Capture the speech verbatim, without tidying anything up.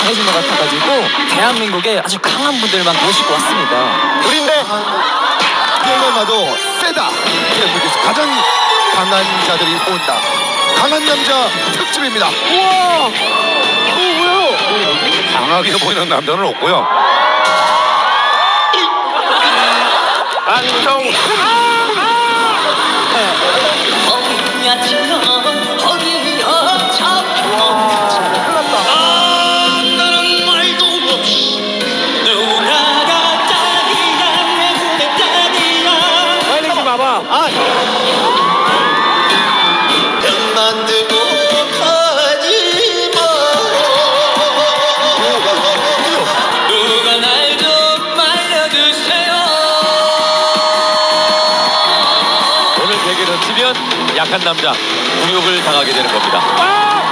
강해진 것 같아가지고 대한민국에 아주 강한 분들만 모시고 왔습니다. 우린데 게임을 봐도 세다. 대한민국에서 가장 강한 자들이 온다. 강한 남자 특집입니다. 우와! 오, 뭐야? 강하게 보이는 남자는 없고요. 안성 약한 남자, 굴욕을 당하게 되는 겁니다.